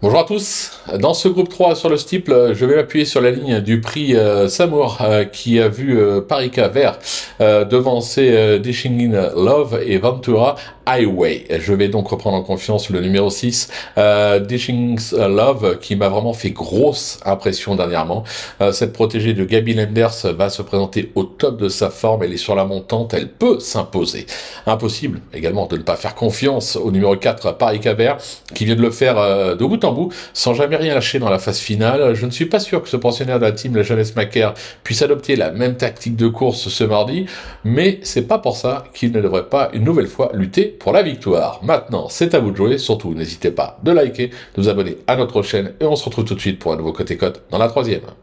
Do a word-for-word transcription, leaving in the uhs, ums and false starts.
Bonjour à tous. Dans ce groupe trois sur le steeple, je vais m'appuyer sur la ligne du prix euh, Samour euh, qui a vu euh, Parika vert euh, devancer euh, Dishing in Love et Ventura Highway. Je vais donc reprendre en confiance le numéro six, euh, Dishing Love, qui m'a vraiment fait grosse impression dernièrement. Euh, cette protégée de Gabi Lenders va se présenter au top de sa forme. Elle est sur la montante, elle peut s'imposer. Impossible également de ne pas faire confiance au numéro quatre, Parika vert, qui vient de le faire euh, de bout en bout, sans jamais rien lâcher dans la phase finale. Je ne suis pas sûr que ce pensionnaire de la team, la jeunesse Macaire, puisse adopter la même tactique de course ce mardi, mais c'est pas pour ça qu'il ne devrait pas une nouvelle fois lutter pour la victoire. Maintenant, c'est à vous de jouer. Surtout, n'hésitez pas de liker, de vous abonner à notre chaîne, et on se retrouve tout de suite pour un nouveau côté cote dans la troisième.